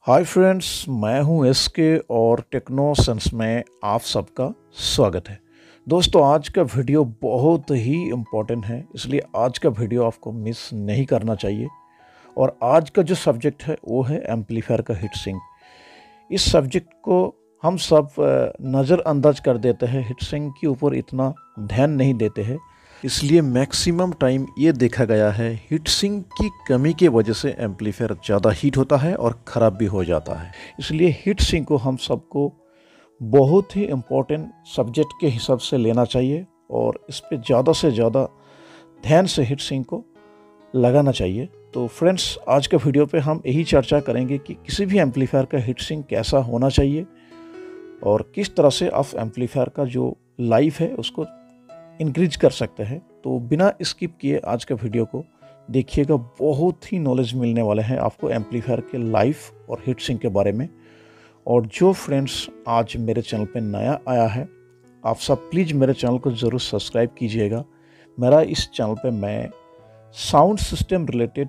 Hi friends, मैं हूं SK और टेक्नो सेंस में आप सबका स्वागत है। दोस्तों, आज का वीडियो बहुत ही इम्पोर्टेंट है, इसलिए आज का वीडियो आपको मिस नहीं करना चाहिए। और आज का जो सब्जेक्ट है वो है एम्पलीफायर का हीट सिंक। इस सब्जेक्ट को हम सब नज़रअंदाज कर देते हैं, हीट सिंक के ऊपर इतना ध्यान नहीं देते हैं। इसलिए मैक्सिमम टाइम ये देखा गया है हीट सिंक की कमी की वजह से एम्पलीफायर ज़्यादा हीट होता है और ख़राब भी हो जाता है। इसलिए हीट सिंक को हम सबको बहुत ही इम्पोर्टेंट सब्जेक्ट के हिसाब से लेना चाहिए और इस पे ज़्यादा से ज़्यादा ध्यान से हीट सिंक को लगाना चाहिए। तो फ्रेंड्स, आज के वीडियो पे हम यही चर्चा करेंगे कि किसी भी एम्पलीफायर का हीट सिंक कैसा होना चाहिए और किस तरह से आप एम्पलीफायर का जो लाइफ है उसको इंक्रीज कर सकते हैं। तो बिना स्किप किए आज का वीडियो को देखिएगा, बहुत ही नॉलेज मिलने वाले हैं आपको एम्पलीफायर के लाइफ और हीट सिंक के बारे में। और जो फ्रेंड्स आज मेरे चैनल पे नया आया है, आप सब प्लीज़ मेरे चैनल को ज़रूर सब्सक्राइब कीजिएगा। मेरा इस चैनल पे मैं साउंड सिस्टम रिलेटेड,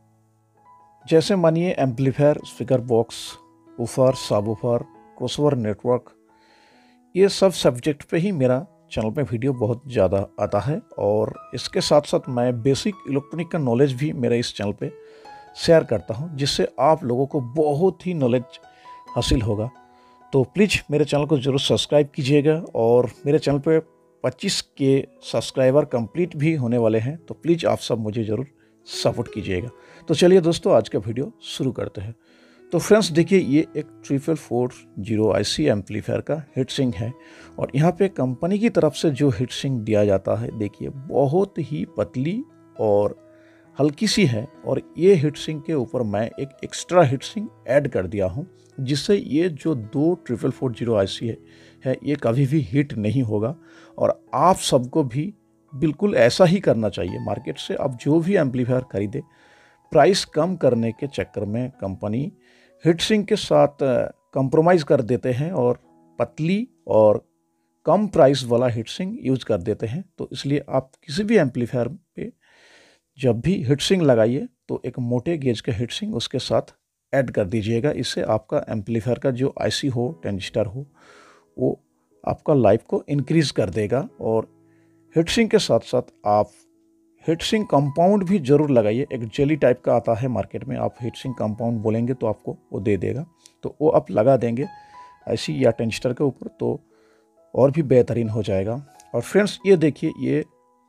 जैसे मानिए amplifier, speaker box, woofer, subwoofer, crossover network, ये सब सब्जेक्ट पे ही मेरा चैनल पे वीडियो बहुत ज़्यादा आता है। और इसके साथ साथ मैं बेसिक इलेक्ट्रॉनिक का नॉलेज भी मेरे इस चैनल पे शेयर करता हूँ, जिससे आप लोगों को बहुत ही नॉलेज हासिल होगा। तो प्लीज़ मेरे चैनल को ज़रूर सब्सक्राइब कीजिएगा। और मेरे चैनल पे 25 के सब्सक्राइबर कंप्लीट भी होने वाले हैं, तो प्लीज़ आप सब मुझे ज़रूर सपोर्ट कीजिएगा। तो चलिए दोस्तों, आज का वीडियो शुरू करते हैं। तो फ्रेंड्स देखिए, ये एक 3440 IC एम्पलीफायर का हीट सिंक है। और यहाँ पे कंपनी की तरफ से जो हीट सिंक दिया जाता है, देखिए बहुत ही पतली और हल्की सी है। और ये हीट सिंक के ऊपर मैं एक एक्स्ट्रा हीट सिंक ऐड कर दिया हूँ, जिससे ये जो 3440 IC है ये कभी भी हीट नहीं होगा। और आप सबको भी बिल्कुल ऐसा ही करना चाहिए। मार्केट से आप जो भी एम्पलीफायर खरीदे, प्राइस कम करने के चक्कर में कंपनी हीट सिंक के साथ कंप्रोमाइज़ कर देते हैं और पतली और कम प्राइस वाला हीट सिंक यूज कर देते हैं। तो इसलिए आप किसी भी एम्पलीफायर पे जब भी हीट सिंक लगाइए तो एक मोटे गेज का हीट सिंक उसके साथ ऐड कर दीजिएगा। इससे आपका एम्पलीफायर का जो IC हो, ट्रांजिस्टर हो, वो आपका लाइफ को इंक्रीज कर देगा। और हीट सिंक के साथ साथ आप हीट सिंक कंपाउंड भी जरूर लगाइए। एक जेली टाइप का आता है मार्केट में, आप हीट सिंक कंपाउंड बोलेंगे तो आपको वो दे देगा, तो वो आप लगा देंगे IC या ट्रांजिस्टर के ऊपर, तो और भी बेहतरीन हो जाएगा। और फ्रेंड्स ये देखिए, ये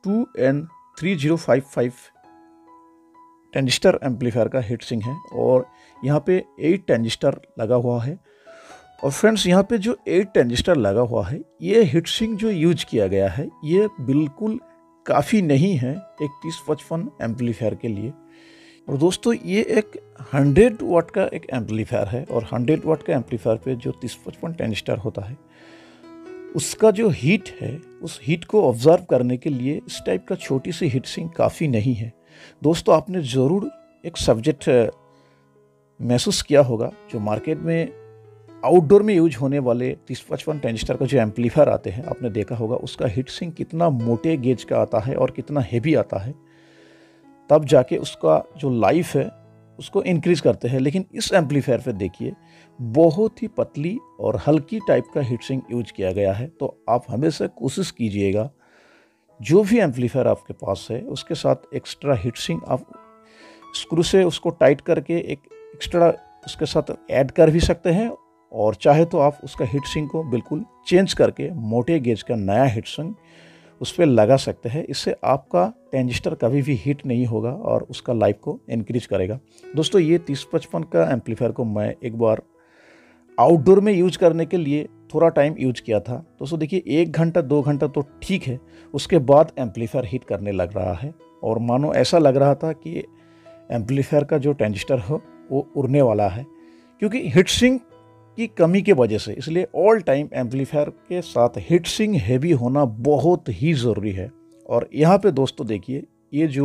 2N3055 ट्रांजिस्टर एम्पलीफायर का हीट सिंक है और यहाँ पे 8 ट्रांजिस्टर लगा हुआ है। और फ्रेंड्स यहाँ पे जो 8 ट्रांजिस्टर लगा हुआ है, ये हीट सिंक जो यूज किया गया है ये बिल्कुल काफ़ी नहीं है एक 3055 एम्पलीफायर के लिए। और दोस्तों, ये एक 100 वाट का एक एम्पलीफायर है और 100 वाट का एम्पलीफायर पे जो 3055 ट्रांजिस्टर होता है, उसका जो हीट है, उस हीट को ऑब्जर्व करने के लिए इस टाइप का छोटी सी हीट सिंक काफ़ी नहीं है। दोस्तों, आपने ज़रूर एक सब्जेक्ट महसूस किया होगा, जो मार्केट में आउटडोर में यूज होने वाले 3055 ट्रांजिस्टर का जो एम्पलीफायर आते हैं, आपने देखा होगा उसका हीट सिंक कितना मोटे गेज का आता है और कितना हेवी आता है। तब जाके उसका जो लाइफ है उसको इंक्रीज करते हैं। लेकिन इस एम्पलीफायर पे देखिए, बहुत ही पतली और हल्की टाइप का हीट सिंक यूज किया गया है। तो आप हमेशा कोशिश कीजिएगा, जो भी एम्पलीफायर आपके पास है उसके साथ एक्स्ट्रा हीट सिंक आप स्क्रू से उसको टाइट करके एक एक्स्ट्रा उसके साथ ऐड कर भी सकते हैं। और चाहे तो आप उसका हीट सिंक को बिल्कुल चेंज करके मोटे गेज का नया हीट सिंक उस पर लगा सकते हैं। इससे आपका ट्रांजिस्टर कभी भी हीट नहीं होगा और उसका लाइफ को इंक्रीज करेगा। दोस्तों, ये 3055 का एम्पलीफायर को मैं एक बार आउटडोर में यूज करने के लिए थोड़ा टाइम यूज किया था। दोस्तों देखिए, 1 घंटा 2 घंटा तो ठीक है, उसके बाद एम्पलीफायर हीट करने लग रहा है और मानो ऐसा लग रहा था कि एम्पलीफायर का जो ट्रांजिस्टर हो वो उड़ने वाला है, क्योंकि हीट सिंक की कमी के वजह से। इसलिए ऑल टाइम एम्पलीफायर के साथ हीट सिंक हैवी होना बहुत ही ज़रूरी है। और यहाँ पे दोस्तों देखिए, ये जो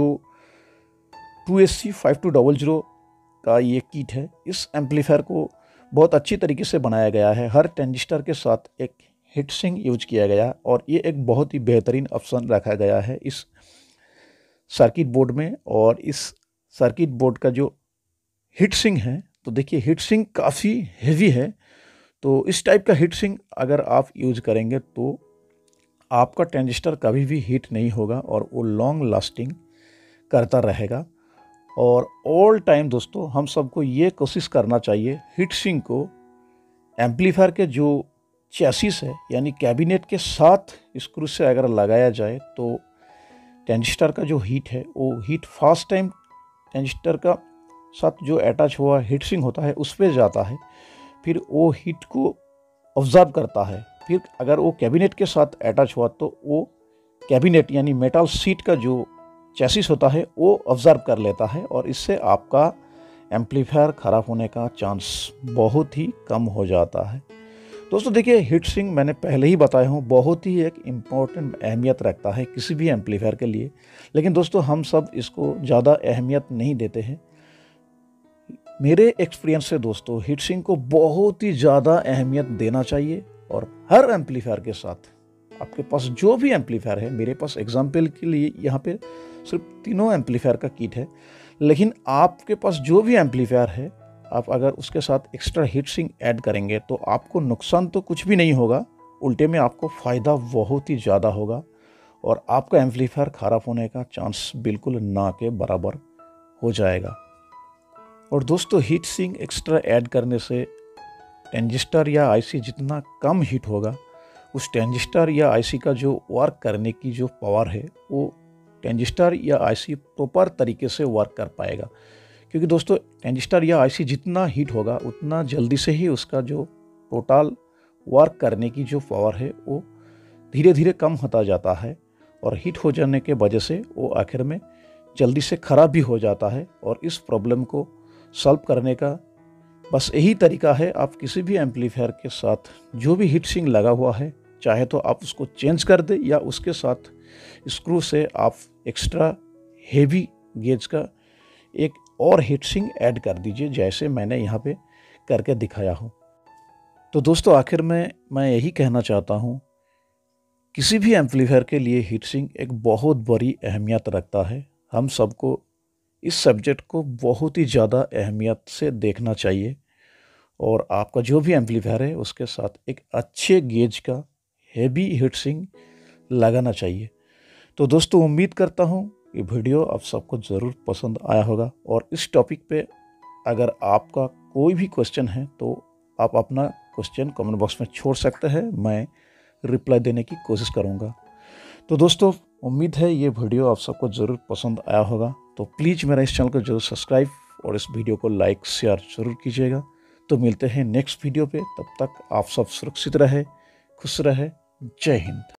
2SC5200 का ये किट है, इस एम्पलीफायर को बहुत अच्छी तरीके से बनाया गया है। हर ट्रांजिस्टर के साथ एक हीट सिंक यूज किया गया और ये एक बहुत ही बेहतरीन ऑप्शन रखा गया है इस सर्किट बोर्ड में। और इस सर्किट बोर्ड का जो हीट सिंक है तो देखिए हीट सिंक काफ़ी हेवी है, तो इस टाइप का हीट सिंक अगर आप यूज करेंगे तो आपका ट्रांजिस्टर कभी भी हीट नहीं होगा और वो लॉन्ग लास्टिंग करता रहेगा। और ऑल टाइम दोस्तों हम सबको ये कोशिश करना चाहिए हीट सिंक को एम्पलीफायर के जो चैसिस है यानी कैबिनेट के साथ स्क्रू से अगर लगाया जाए तो ट्रांजिस्टर का जो हीट है वो हीट फर्स्ट टाइम ट्रांजिस्टर का साथ जो अटैच हुआ हीट सिंक होता है उस पर जाता है, फिर वो हीट को ऑब्जर्व करता है, फिर अगर वो कैबिनेट के साथ अटैच हुआ तो वो कैबिनेट यानी मेटल सीट का जो चैसिस होता है वो ऑब्जर्व कर लेता है और इससे आपका एम्पलीफायर ख़राब होने का चांस बहुत ही कम हो जाता है। दोस्तों देखिए हीट सिंक मैंने पहले ही बताया हूँ बहुत ही एक इम्पॉर्टेंट अहमियत रखता है किसी भी एम्पलीफायर के लिए, लेकिन दोस्तों हम सब इसको ज़्यादा अहमियत नहीं देते हैं। मेरे एक्सपीरियंस से दोस्तों हीट सिंक को बहुत ही ज़्यादा अहमियत देना चाहिए और हर एम्पलीफायर के साथ आपके पास जो भी एम्पलीफायर है, मेरे पास एग्जांपल के लिए यहाँ पे सिर्फ 3 एम्पलीफायर का किट है, लेकिन आपके पास जो भी एम्पलीफायर है आप अगर उसके साथ एक्स्ट्रा हीट सिंक ऐड करेंगे तो आपको नुकसान तो कुछ भी नहीं होगा, उल्टे में आपको फ़ायदा बहुत ही ज़्यादा होगा और आपका एम्पलीफायर ख़राब होने का चांस बिल्कुल ना के बराबर हो जाएगा। और दोस्तों हीट सिंक एक्स्ट्रा ऐड करने से ट्रांजिस्टर या आईसी जितना कम हीट होगा उस ट्रांजिस्टर या आईसी का जो वर्क करने की जो पावर है वो ट्रांजिस्टर या आईसी प्रॉपर तरीके से वर्क कर पाएगा, क्योंकि दोस्तों ट्रांजिस्टर या आईसी जितना हीट होगा उतना जल्दी से ही उसका जो टोटल वर्क करने की जो पावर है वो धीरे धीरे कम होता जाता है और हीट हो जाने के वजह से वो आखिर में जल्दी से ख़राब भी हो जाता है। और इस प्रॉब्लम को सॉल्व करने का बस यही तरीका है, आप किसी भी एम्पलीफायर के साथ जो भी हीट सिंक लगा हुआ है चाहे तो आप उसको चेंज कर दें या उसके साथ स्क्रू से आप एक्स्ट्रा हेवी गेज का एक और हीट सिंक ऐड कर दीजिए जैसे मैंने यहाँ पे करके दिखाया हूँ। तो दोस्तों आखिर में मैं यही कहना चाहता हूँ किसी भी एम्पलीफायर के लिए हीट सिंक एक बहुत बड़ी अहमियत रखता है। हम सबको इस सब्जेक्ट को बहुत ही ज़्यादा अहमियत से देखना चाहिए और आपका जो भी एम्पलीफायर है उसके साथ एक अच्छे गेज का हेवी हीट सिंक लगाना चाहिए। तो दोस्तों उम्मीद करता हूँ ये वीडियो आप सबको ज़रूर पसंद आया होगा और इस टॉपिक पे अगर आपका कोई भी क्वेश्चन है तो आप अपना क्वेश्चन कमेंट बॉक्स में छोड़ सकते हैं, मैं रिप्लाई देने की कोशिश करूँगा। तो दोस्तों उम्मीद है ये वीडियो आप सबको ज़रूर पसंद आया होगा, तो प्लीज़ मेरा इस चैनल को जरूर सब्सक्राइब और इस वीडियो को लाइक शेयर ज़रूर कीजिएगा। तो मिलते हैं नेक्स्ट वीडियो पे, तब तक आप सब सुरक्षित रहे, खुश रहे। जय हिंद।